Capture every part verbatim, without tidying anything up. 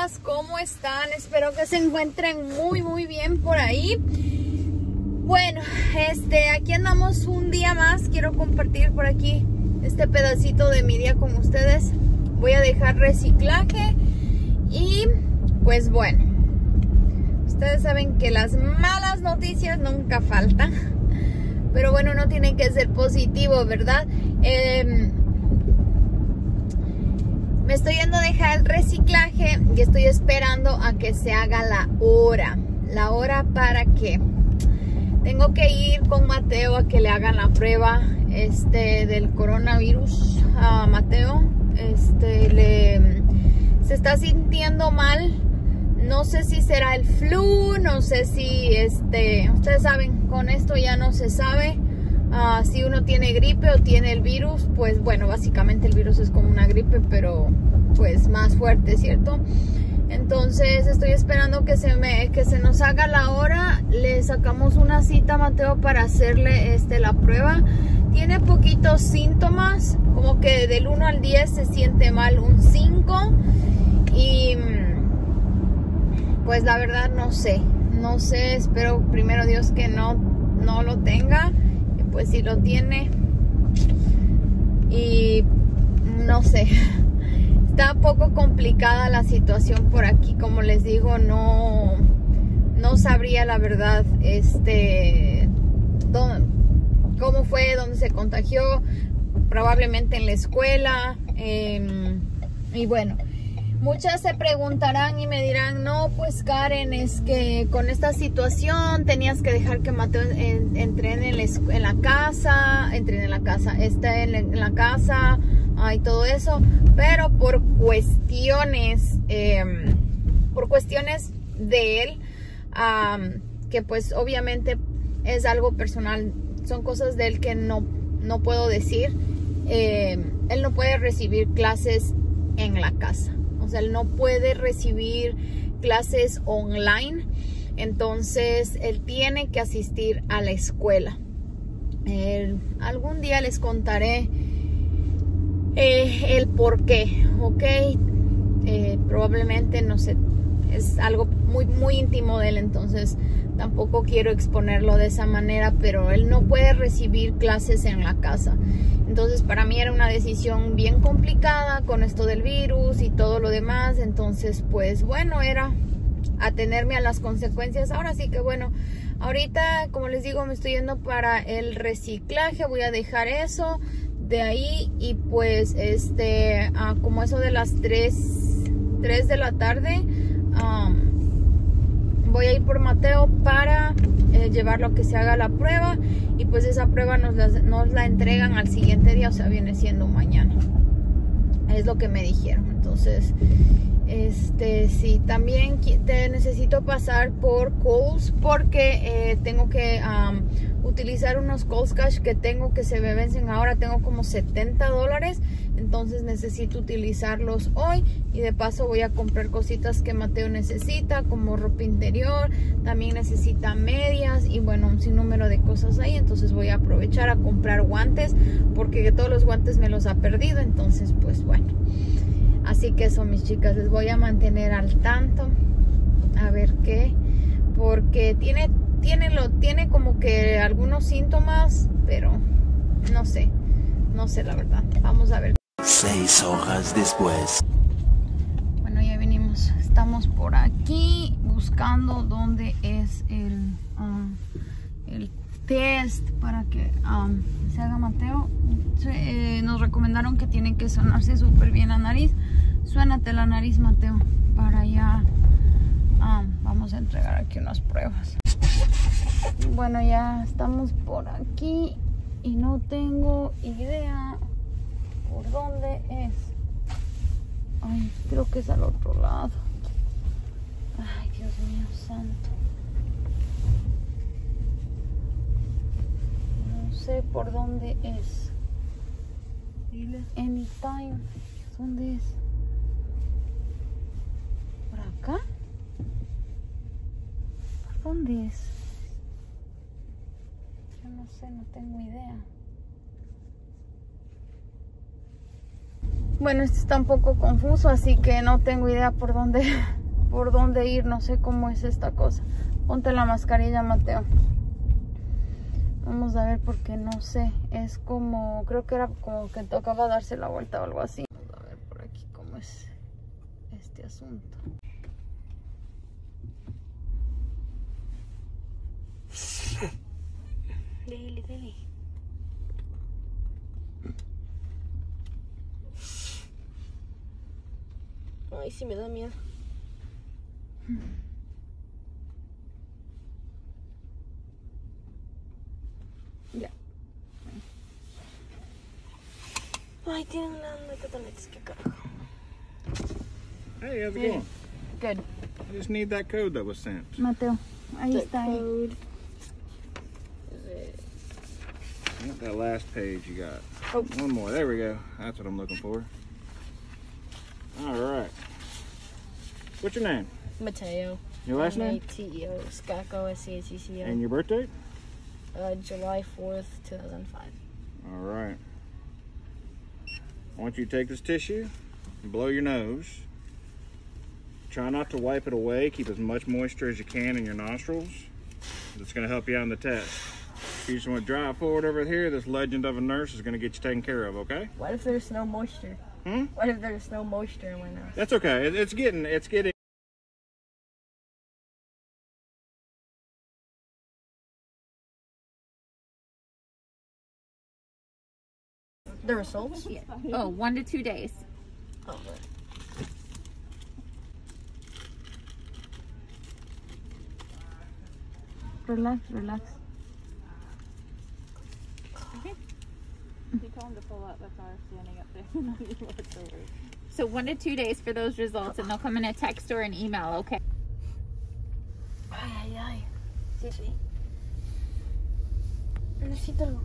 chicas, ¿cómo están? Espero que se encuentren muy muy bien por ahí. Bueno, este, aquí andamos un día más. Quiero compartir por aquí este pedacito de mi día con ustedes. Voy a dejar reciclaje y pues bueno, ustedes saben que las malas noticias nunca faltan, pero bueno, uno tiene que ser positivo, ¿verdad? Eh, me estoy yendo a dejar el reciclaje y estoy esperando a que se haga la hora. La hora para que tengo que ir con Mateo a que le hagan la prueba este, del coronavirus a Mateo. Este, le, se está sintiendo mal. No sé si será el flu, no sé si, este, ustedes saben, con esto ya no se sabe uh, si uno tiene gripe o tiene el virus. Pues bueno, básicamente el virus es como una gripe, pero pues más fuerte, ¿cierto? Entonces estoy esperando que se, me, que se nos haga la hora. Le sacamos una cita a Mateo para hacerle este, la prueba. Tiene poquitos síntomas, como que del uno al diez se siente mal un cinco. Y pues la verdad no sé, no sé, espero primero Dios que no, no lo tenga. Y pues si lo tiene, y no sé, está un poco complicada la situación por aquí, como les digo, no, no sabría la verdad este, dónde, cómo fue, dónde se contagió, probablemente en la escuela. Eh, y bueno, muchas se preguntarán y me dirán, no, pues Karen, es que con esta situación tenías que dejar que Mateo en, entrene en la, en la casa, entrene en la casa, esté en, en la casa ah, y todo eso, pero por cuestiones, eh, por cuestiones de él, um, que pues obviamente es algo personal, son cosas de él que no, no puedo decir, eh, él no puede recibir clases en la casa. O sea, él no puede recibir clases online, entonces él tiene que asistir a la escuela. Eh, algún día les contaré eh, el por qué, ¿ok? Eh, probablemente, no sé, es algo muy, muy íntimo de él, entonces tampoco quiero exponerlo de esa manera, pero él no puede recibir clases en la casa. Entonces para mí era una decisión bien complicada con esto del virus y todo lo demás. Entonces pues bueno, era atenerme a las consecuencias. Ahora sí que bueno, ahorita como les digo me estoy yendo para el reciclaje. Voy a dejar eso de ahí y pues este uh, como eso de las tres de la tarde um, voy a ir por Mateo para eh, llevarlo a que se haga la prueba. Y pues esa prueba nos la, nos la entregan al siguiente día, o sea, viene siendo mañana. Es lo que me dijeron. Entonces, este, sí, también te necesito pasar por Kohl's porque eh, tengo que um, utilizar unos Kohl's Cash que tengo que se me vencen ahora. Tengo como setenta dólares. Entonces necesito utilizarlos hoy. Y de paso voy a comprar cositas que Mateo necesita, como ropa interior. También necesita medias y bueno, un sinnúmero de cosas ahí. Entonces voy a aprovechar a comprar guantes, porque todos los guantes me los ha perdido. Entonces pues bueno, así que eso, mis chicas, les voy a mantener al tanto. A ver qué, porque tiene, tiene, lo, tiene como que algunos síntomas, pero no sé, no sé la verdad. Vamos a ver. Seis horas después. Bueno, ya venimos. Estamos por aquí buscando dónde es el, um, el test para que um, se haga Mateo. Eh, nos recomendaron que tiene que sonarse súper bien la nariz. Suénate la nariz, Mateo, para ya um, vamos a entregar aquí unas pruebas. Bueno, ya estamos por aquí y no tengo idea por dónde es. Ay, creo que es al otro lado. Ay, Dios mío santo. No sé por dónde es. Anytime. ¿Dónde es? ¿Por acá? ¿Por dónde es? Yo no sé, no tengo idea. Bueno, esto está un poco confuso, así que no tengo idea por dónde por dónde ir, no sé cómo es esta cosa. Ponte la mascarilla, Mateo. Vamos a ver porque no sé, es como, creo que era como que tocaba darse la vuelta o algo así. Vamos a ver por aquí cómo es este asunto. Dele, dele. Ay, sí me da miedo. Ya. Ay, tienen una cotonetes, qué carajo. Hey, how's it Hey. going? Good. I just need that code that was sent. Mateo, ahí The está. code. Not that last page you got. Oh. One more. There we go. That's what I'm looking for. All right. What's your name? Mateo. Your last M A name? T E O. Skako, S C H E C O. And your birthday? Uh, July fourth, two thousand five. All right. I want you to take this tissue and blow your nose. Try not to wipe it away. Keep as much moisture as you can in your nostrils. It's going to help you out in the test. You just want to drive forward over here. This legend of a nurse is going to get you taken care of, okay? What if there's no moisture? Hmm? What if there's no moisture in my nose? That's okay. It, it's getting, it's getting. The results? Yeah. Oh, one to two days. Oh, Relax, relax. You told him to pull up. That's why we're standing up there. So one to two days for those results, and they'll come in a text or an email, okay? ay, ay, ay. Sí, sí. Necesito algo.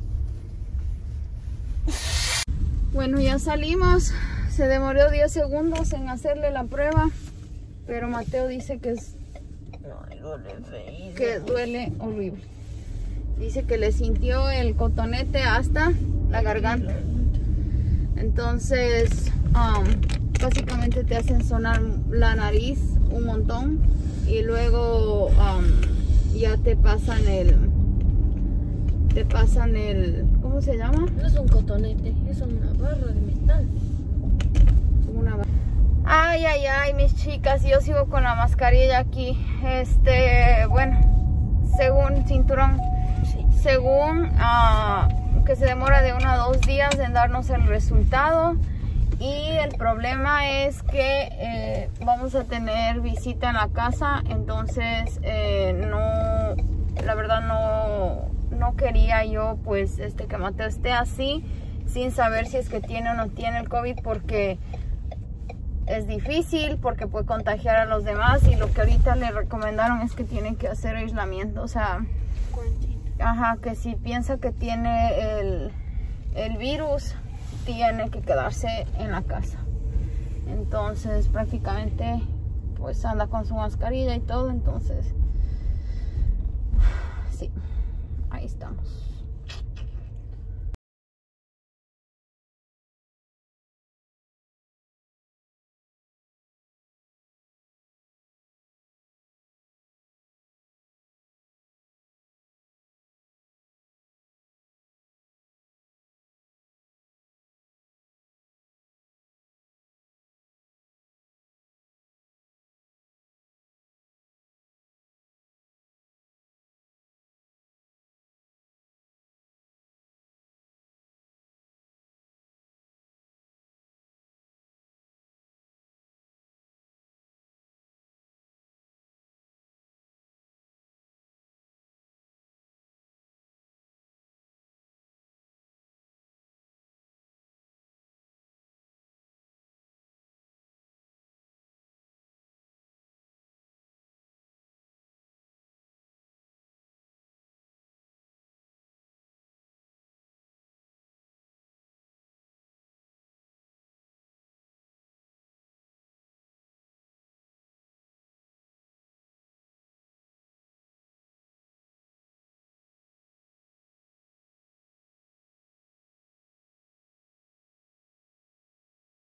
Bueno, ya salimos. Se demoró diez segundos en hacerle la prueba, pero Mateo dice que es No, duele feo. que duele horrible. Dice que le sintió el cotonete hasta la garganta. Entonces, um, básicamente te hacen sonar la nariz un montón y luego um, ya te pasan el, te pasan el, ¿cómo se llama? No es un cotonete, es una barra de metal. Una... Ay, ay, ay, mis chicas, yo sigo con la mascarilla aquí. Este, bueno, según cinturón, Sí. según uh, que se demora de uno a dos días en darnos el resultado. Y el problema es que eh, vamos a tener visita en la casa, entonces eh, no, la verdad no, no quería yo pues este que Mateo esté así sin saber si es que tiene o no tiene el COVID, porque es difícil, porque puede contagiar a los demás, y lo que ahorita le recomendaron es que tienen que hacer aislamiento, o sea, ajá, que si piensa que tiene el, el virus, tiene que quedarse en la casa. Entonces prácticamente pues anda con su mascarilla y todo, entonces sí, ahí estamos.